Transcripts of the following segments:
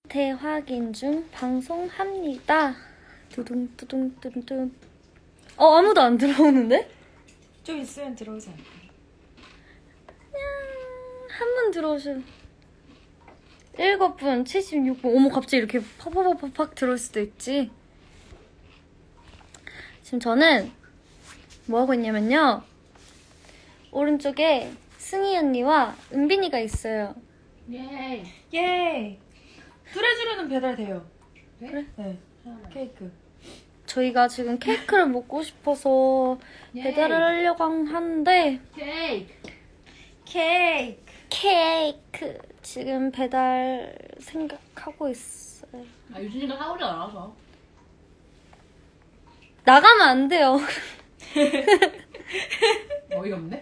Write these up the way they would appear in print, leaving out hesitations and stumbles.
대확인 중 방송합니다. 두둥두둥두둥. 아무도 안 들어오는데? 좀 있으면 들어오지 않을까? 한 분 들어오셔. 7분, 76분. 어머, 갑자기 이렇게 팍팍팍팍 들어올 수도 있지. 지금 저는 뭐 하고 있냐면요. 오른쪽에 승희 언니와 은빈이가 있어요. 예이. 예이. 뚜레쥬르는 배달돼요. 그래? 네. 케이크. 저희가 지금 케이크를 먹고 싶어서 배달을 하려고 하는데 케이크 지금 배달 생각하고 있어요. 유진이가 사오지 않아서 나가면 안 돼요. 어이없네?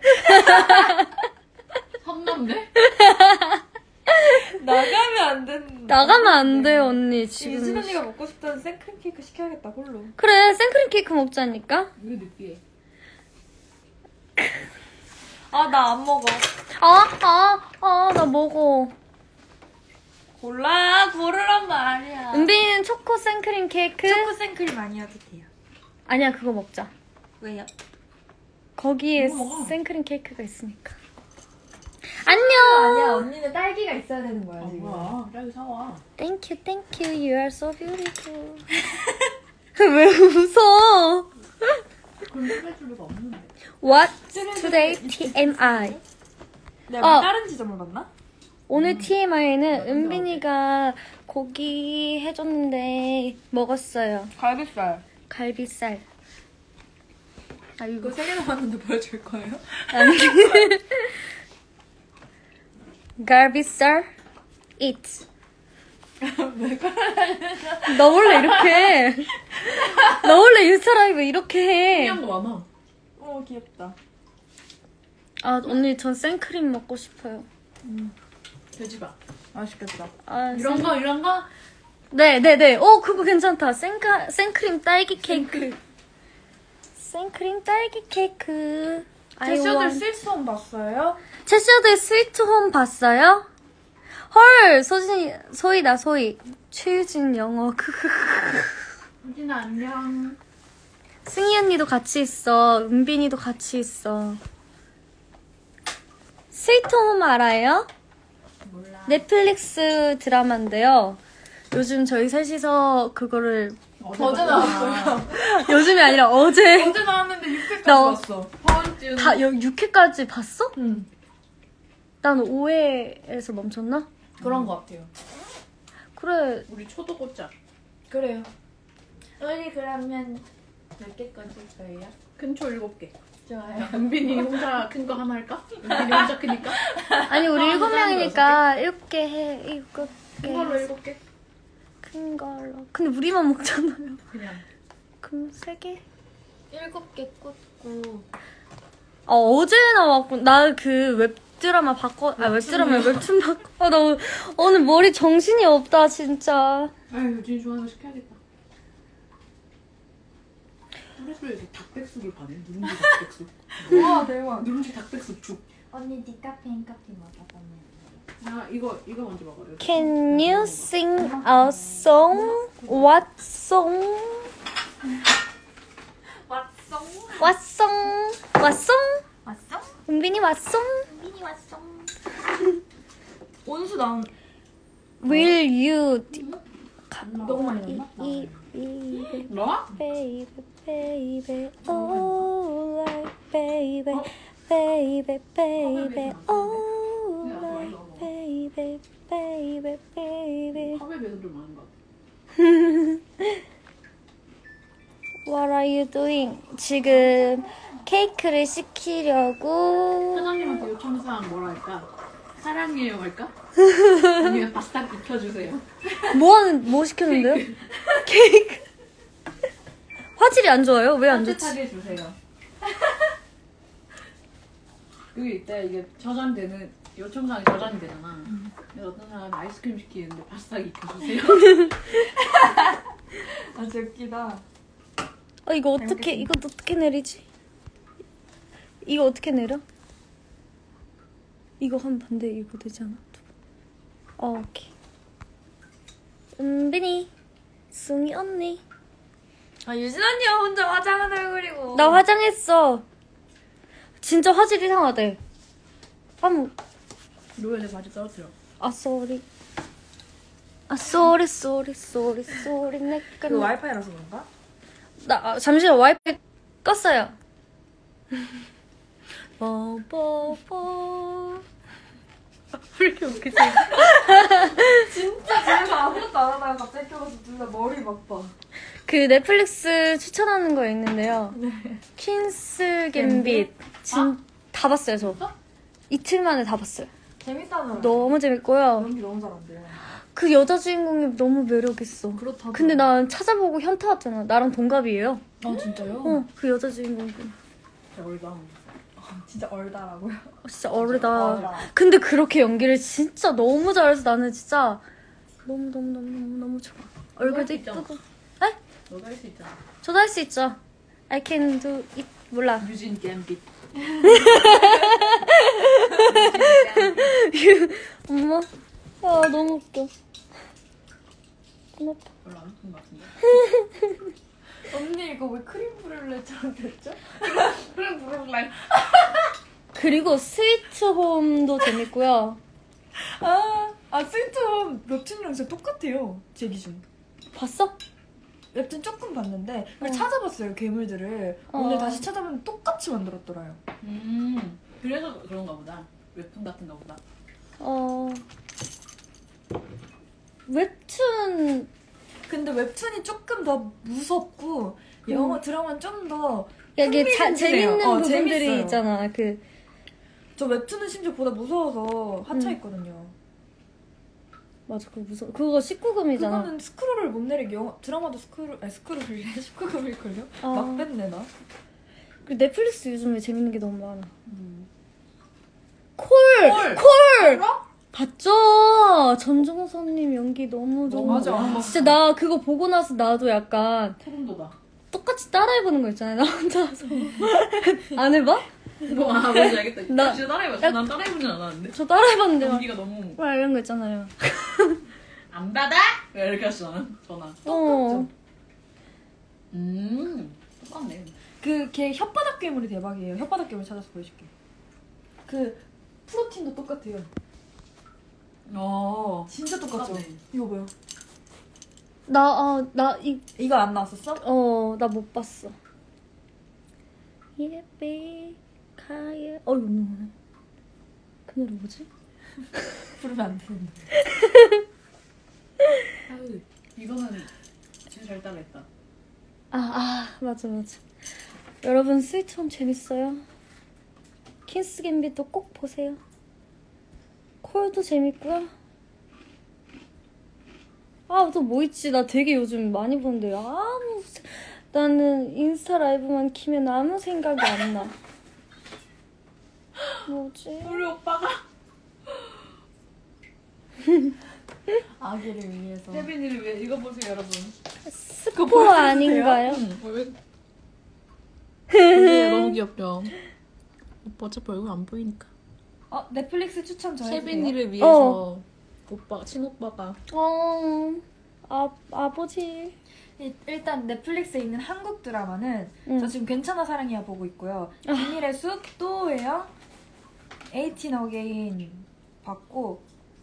선 넘네? 나가면 안 된다. 나가면 안 돼요, 언니. 지금. 유진 언니가 먹고 싶다는 생크림 케이크 시켜야겠다, 홀로. 그래, 생크림 케이크 먹자니까. 왜 느끼해? 아, 나 안 먹어. 나 먹어. 고르란 말이야. 은빈이는 초코 생크림 케이크? 초코 생크림 아니어도 돼요. 아니야, 그거 먹자. 왜요? 거기에 먹어. 생크림 케이크가 있으니까. 안녕! 아니야, 언니는 딸기가 있어야 되는 거야, 지금. 뭐야? 빨리 사와. Thank you, you are so beautiful. 왜 웃어? 그럼 뺄 줄가 없는데. What today TMI? 내가 다른 지점을 봤나? 오늘 TMI는 은빈이가 고기 해줬는데 먹었어요. 갈비살. 갈비살. 이거 3개 남았는데 보여줄 거예요? 아니. 갈비살 eat. 왜 그래? 너 원래 이렇게 해. 너 원래 인스타라이브 이렇게 해. 신기한 거 많아. 귀엽다. 아, 언니 전 생크림 먹고 싶어요. 돼지밥. 맛있겠다. 아, 이런 거? 네네네. 그거 괜찮다. 생크림 딸기 케이크. 생크림 딸기 케이크. 제시어들 스위트홈 봤어요? 제시어들 스위트홈 봤어요? 헐, 소희. 최유진 영어. 유진아 안녕. 승희 언니도 같이 있어. 은빈이도 같이 있어. 스위트홈 알아요? 몰라. 넷플릭스 드라마인데요. 요즘 저희 셋이서 그거를 어제 나왔어요. 요즘이 아니라 어제 어제 나왔는데 6회까지 나- 봤어. 다음 다 6회까지 봤어? 응. 난 5회에서 멈췄나? 그런 거 같아요. 그래. 우리 초도 꽂자. 그래요. 우리 그러면 몇 개까지 저예요? 큰 초 7개. 좋아요. 은빈이 혼자 큰 거 하나 할까? 은빈이 혼자 크니까? 아니 우리 아, 7명이니까 7개 해. 7개. 큰 걸로 7개? 큰 걸로. 근데 우리만 먹잖아요. 그냥. 그럼 3개? 7개 꽂고. 어제 나왔고 나 그 웹드라마 웹드라마 웹툰 봤고. 나 오늘 머리 정신이 없다 진짜. 아유 유진이 좋아하는 거 시켜야겠다. 프레스에서 닭백숙을 파네. 누룽지 닭백숙. 우와, 대박. 누룽지 닭백숙 죽. 언니 디카페인 커피 먹어봤네. 나 이거 먼저 먹어요. Can you sing a song? What song? 왔어? What song? What song? 왔어? 은빈이 what song? 미니 왔어. 온수 나온. Will you 너무 많이 넣었나? baby 뭐? baby baby oh like baby baby baby oh like baby baby baby 컵에 비해서 좀 많은 것 같아. What are you doing? 지금 케이크를 시키려고 사장님한테 요청사항 뭐라 할까? 사랑해요 할까? 아니면 바싹 익혀주세요. 뭐 시켰는데요? 케이크 화질이 안 좋아요? 왜 안 좋지? 따뜻하게 해주세요. 여기 있다. 이게 저장되는 요청사항이 저장이 되잖아. 그래서 어떤 사람은 아이스크림 시키는데 바싹 익혀주세요. 아, 진짜 웃기다. 이거 어떻게 내리지? 이거 어떻게 내려? 이거 하면 반대 이거 되지 않아? 오케이. 어디니? 숭이 언니. 아 유진 언니가 혼자 화장한 얼굴이고. 나 화장했어. 진짜 화질 이상하대. 로에 내 바지 떨어뜨려. 아 쏘리. 아 쏘리 쏘리 쏘리 쏘리 내가. 그 와이파이라서 그런가? 잠시만 와이파이 껐어요. 뽀뽀뽀. 왜 이렇게 웃기지? 진짜 집에서 아무것도 안 하다가 갑자기 켜서 둘 다 머리 막 봐. 그 넷플릭스 추천하는 거 있는데요. 퀸스 갬빗. 다 봤어요 저. 이틀 만에 다 봤어요. 재밌다더라. 너무 재밌고요. 연기 너무 잘한대요. 그 여자 주인공이 너무 매력있어. 그렇다고. 근데 난 찾아보고 현타 왔잖아. 나랑 동갑이에요. 진짜요? 그 여자 주인공. 진짜 얼다. 진짜 얼다라고요? 진짜 어리다. 어리다. 근데 그렇게 연기를 진짜 너무 잘해서 나는 진짜 너무 좋아. 얼굴도 있잖아. 이쁘고. 너도 할 수 있잖아. 저도 할 수 있죠. I can do it. 몰라. 유진 갬빗. 엄마. 아 너무 웃겨. 고맙다. 별로 안 예쁜 것 같은데. 언니 이거 왜 크림 브룰레처럼 됐죠? 그래 물어볼래. 그리고 스위트 홈도 재밌고요. 스위트홈 웹툰이랑 진짜 똑같아요. 제 기준. 봤어? 웹툰 조금 봤는데 그걸 찾아봤어요 괴물들을. 오늘 다시 찾아보면 똑같이 만들었더라요. 그래서 그런가 보다. 웹툰 같은가 보다. 웹툰. 근데 웹툰이 조금 더 무섭고 영화 드라마는 좀 더 이게 흥미진진해요. 재밌는 부분들이 재밌어요. 있잖아. 저 웹툰은 심지어 보다 무서워서 하차했거든요. 맞아, 그거 무서워. 그거 19금이잖아. 그거는 스크롤을 못 내리게 드라마도 스크롤이래 19금일걸요? 막 뺐네 나. 그리고 넷플릭스 요즘에 재밌는 게 너무 많아. 콜! 봤죠? 전종서님 연기 너무 맞아. 진짜 나 그거 보고 나서 나도 약간 소름 돋아. 똑같이 따라해보는 거 있잖아요. 나 혼자서. 안 해봐? 뭔지 알겠다. 나- 진짜 따라해봤어. 난 따라해보진 않았는데. 저 따라해봤는데 막, 연기가 너무 막 이런 거 있잖아요. 안 받아? 이렇게 했어 나는 전화. 어. 똑같네. 걔 혓바닥 괴물이 대박이에요. 혓바닥 괴물 찾아서 보여줄게. 그 프로틴도 똑같아요. 진짜 똑같죠? 똑같네. 이거 봐요. 이거 안 나왔었어? 나 못 봤어. 예삐 가예. 이거 뭐네. 그 노래 뭐지? 부르면 안 되는데. 아유, 이거는 진짜 잘 따라했다. 맞아. 여러분 스위트홈 재밌어요. 퀸스 갬빗도 꼭 보세요. 콜도 재밌고요. 또 뭐 있지? 나 되게 요즘 많이 보는데 나는 인스타 라이브만 키면 아무 생각이 안 나. 뭐지? 우리 오빠가 아기를 위해서. 세빈이를 위해 이거 보세요 여러분. 스포 아닌가요? 너무 귀엽죠. 오빠 어차피 얼굴 안 보이니까. 넷플릭스 추천 저 해주세요. 세빈이를 위해서 친오빠가 아버지. 일단 넷플릭스에 있는 한국 드라마는 저 지금 괜찮아 사랑이야 보고 있고요. 비밀의 숲, 또예요. 18 어게인 봤고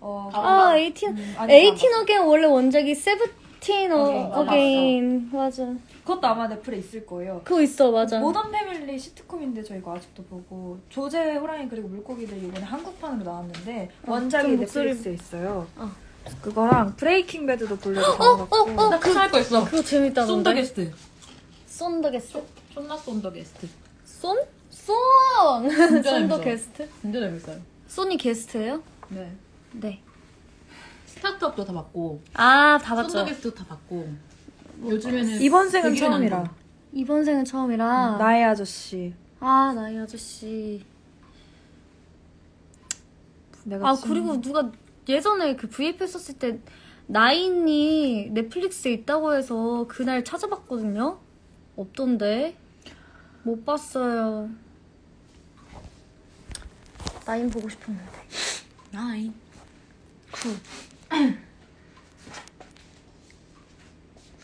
에이틴 어게인 원래 원작이 세븐틴 어게인. 맞아. 그것도 아마 넷플에 있을 거예요. 그거 있어, 맞아. 모던 패밀리 시트콤인데 저 이거 아직도 보고 조제 호랑이 그리고 물고기들 이번에 한국판으로 나왔는데 원작이 좀 넷플릭스에 있어요. 그거랑 브레이킹 배드도 보려고 잡아놨고 나 그거 할거 있어. 그거 재밌다던데. 쏜더 게스트. 쏜더 게스트? 존나 쏜더 게스트. 쏜? 진짜 쏜더 재밌어. 게스트? 진짜 재밌어요. 쏜이 게스트예요? 네. 네. 스타트업도 다 봤고 다 봤죠. 쏜더 게스트도 다 봤고 요즘에는 이번 생은 되게 처음이라. 많은 거. 이번 생은 처음이라. 나의 아저씨. 나의 아저씨. 내가 그리고 누가 예전에 그 VF 했었을 때 나인이 넷플릭스에 있다고 해서 그날 찾아봤거든요. 없던데. 못 봤어요. 나인 보고 싶었는데. 나인.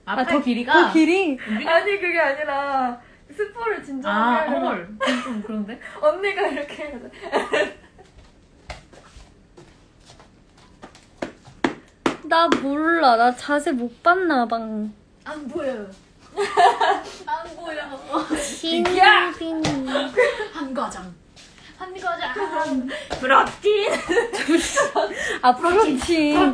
앞에 길이가 그 길이. 아니 그게 아니라 스포를 진정하게 하려면 헐. 좀 그런데? 언니가 이렇게 해야 돼. 나 몰라. 나 자세 못 봤나 봐. 안 보여. 안 보여. 신빈이. 한 과장. 프로틴. 아, 프로틴. 아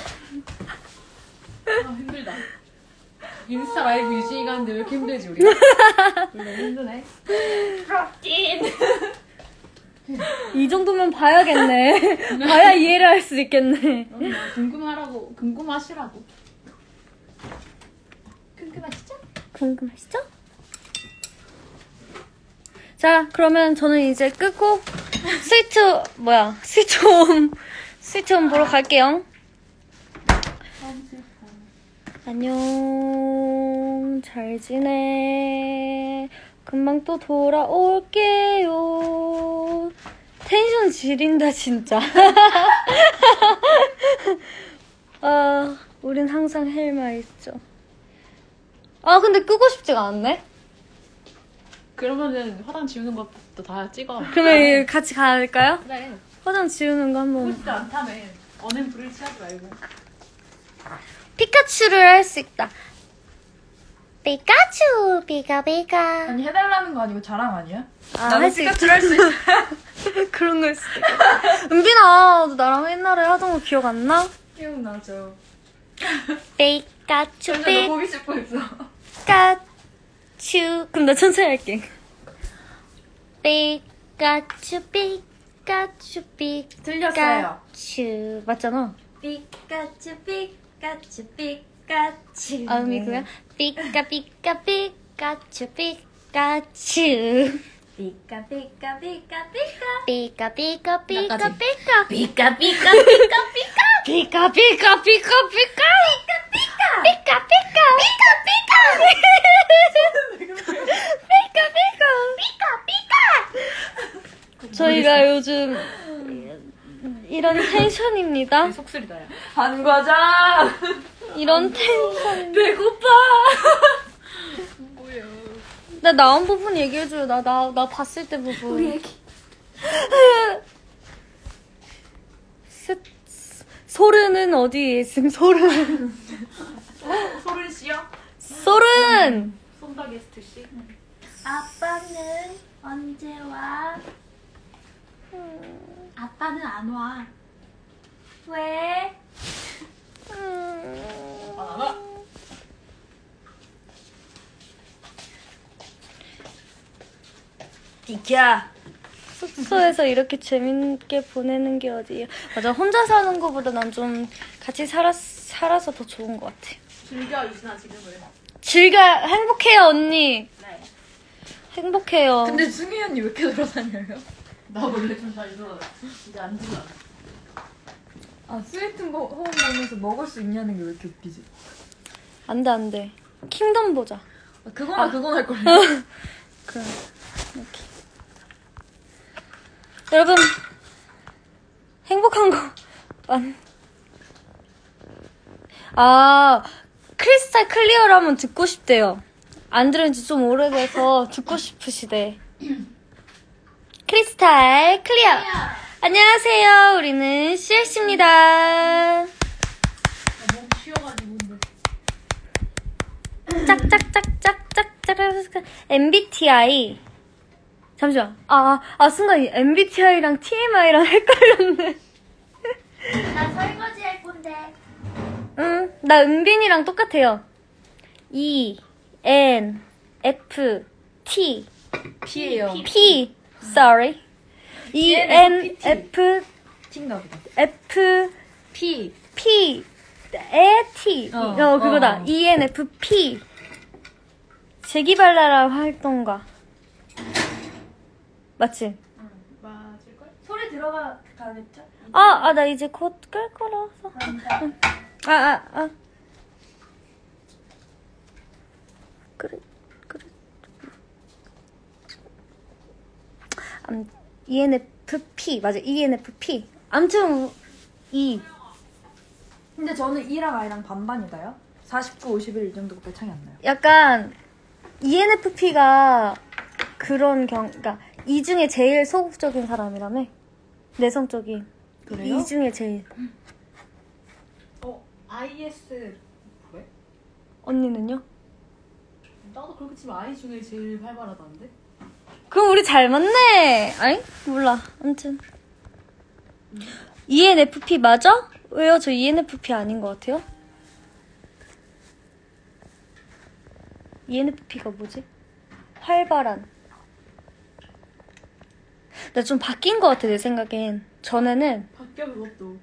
힘들다. 인스타 라이브 유진이가 하는데 왜 이렇게 힘들지 우리가? 우리 너무 힘드네. 프로틴. 이 정도면 봐야겠네. 봐야 이해를 할 수 있겠네. 궁금하시라고. 궁금하시죠? 궁금하시죠? 자, 그러면 저는 이제 끄고 스위트홈 보러 갈게요. 안녕, 잘 지내. 금방 또 돌아올게요. 텐션 지린다, 진짜. 아, 우린 항상 헬마 있죠. 아, 근데 끄고 싶지가 않네? 그러면은 화장 지우는 것도 다 찍어. 그러면 같이 갈까요? 그래. 화장 지우는 거 한번. 진짜 않다며. 언행불을 취하지 말고. 피카츄를 할 수 있다. 피카츄, 피카피카. 아니 해달라는 거 아니고 자랑 아니야? 아, 나는 할 수 있다. 피카츄를 할 수 있어. 그런 거 수도 있겠다. 은빈아, 너 나랑 옛날에 하던 거 기억 안 나? 기억나죠. 피카츄, 진짜 너 보기 싶어 했어. 피카츄. 그럼 나 천천히 할게. 피카츄, 피카츄, 틀렸어요. 피카츄. 맞잖아. 피카츄 피카츄 피카츄. 아, 음이고요. 피카, 피카, 피카츄, 피카츄. 피카 피카 피카 피카. 피카, 피카, 피카, 나까지. 피카. 피카 피카 피카 피카. 피카, 피카, 피카, 피카. 피카, 피카. 저희가 요즘 이런 텐션입니다. 속쓰리다 야. 한과장. 이런 텐션. 배고파. 뭐야. 나 나온 부분 얘기해줘요. 나 봤을 때 부분. 우리 애기. 소르는 어디에 있음? 소르는. 소른 씨요? 소른. 손다 게스트 씨. 아빠는 언제 와? 아빠는 안 와. 왜? 안 와. 비켜. 숙소에서 이렇게 재밌게 보내는 게 어디야? 맞아, 혼자 사는 거보다 난 좀 같이 살아서 더 좋은 것 같아. 즐겨 유진아 지금을. 행복해요, 언니. 네. 행복해요. 근데 승희 언니 왜 이렇게 돌아다녀요? 나 원래 좀 잘 들어. 이제 안 들어. 아 스위트 호흡 보면서 먹을 수 있냐는 게 왜 이렇게 웃기지? 안 돼. 킹덤 보자. 그건 할 거예요. 그래. 이렇게. 여러분, 행복한 거. 크리스탈 클리어를 한번 듣고 싶대요. 안 들은 지 좀 오래돼서 듣고 싶으시대. 크리스탈 클리어. 안녕하세요. 우리는 CLC입니다. 목 쉬어가지고 근데. 짝짝짝짝짝짝. MBTI. 잠시만. 순간 MBTI랑 TMI랑 헷갈렸네. 나 설거지 할 건데. 응, 나 은빈이랑 똑같아요. E, N, F, T, P예요. P. Sorry. E, N, F, T인가 보다. F, P. P. T. 그거다. E, N, F, P. 재기발랄한 활동가. 맞지? 맞을걸? 소리 들어가겠죠? 나 이제 곧 끌 거라서. 그래. ENFP. 맞아, ENFP. 아무튼, E. 근데 저는 E랑 I랑 반반이다요. 49, 51 이 정도밖에 차이 안 나요. 약간 ENFP가 그런 그러니까 이 중에 제일 소극적인 사람이라며. 내성적인. 그래요? 이 중에 제일. IS 그래? 언니는요? 나도 그렇게 치면 I 중에 제일 활발하다는데? 그럼 우리 잘 맞네. 아니? 몰라. 아무튼 ENFP 맞아? 왜요? 저 ENFP 아닌 것 같아요. ENFP가 뭐지? 활발한. 나 좀 바뀐 것 같아 내 생각엔. 전에는 바뀌어 그것도.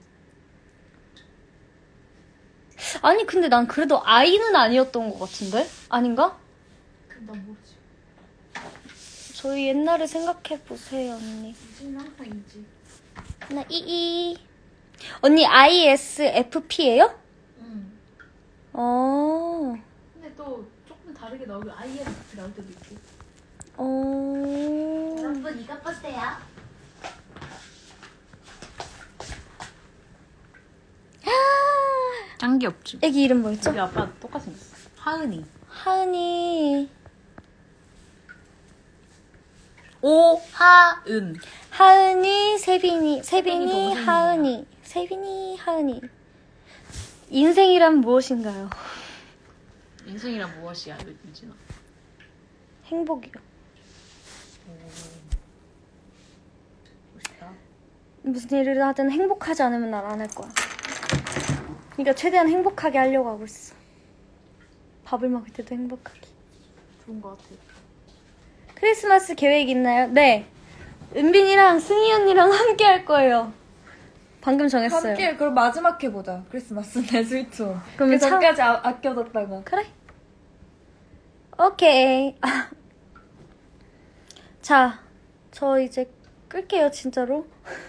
아니 근데 난 그래도 I는 아니었던 것 같은데? 아닌가? 그럼 난 모르지. 저희 옛날에 생각해보세요 언니. 이지는 항상 이지. 나 EE. 언니 ISFP예요? 응. 어. 근데 또 조금 다르게 나오고 INFP 나올 때도 있고. 여러분 이거 보세요. 짠 게 없지. 애기 이름 뭐였죠? 우리 아빠 똑같이 생겼어. 하은이. 하은이. 오하은. 하은이, 세빈이, 세빈이, 동생이야. 하은이, 세빈이, 하은이. 인생이란 무엇인가요? 인생이란 무엇이야, 유진아? 행복이요. 멋있다. 무슨 일을 하든 행복하지 않으면 난 안 할 거야. 그러니까 최대한 행복하게 하려고 하고 있어. 밥을 먹을 때도 행복하게. 좋은 것 같아. 크리스마스 계획 있나요? 네. 은빈이랑 승희 언니랑 함께 할 거예요. 방금 정했어요. 함께 그럼 마지막 해보자. 크리스마스 내 스위트홈. 그러면 그 전까지 아껴뒀다가. 그래. 오케이. 자, 저 이제 끌게요, 진짜로.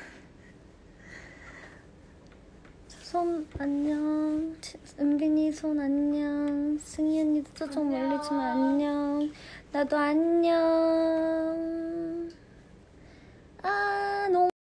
손 안녕. 은빈이 손 안녕. 승희 언니도 저쪽 멀리지만 안녕. 나도 안녕. 아, 너무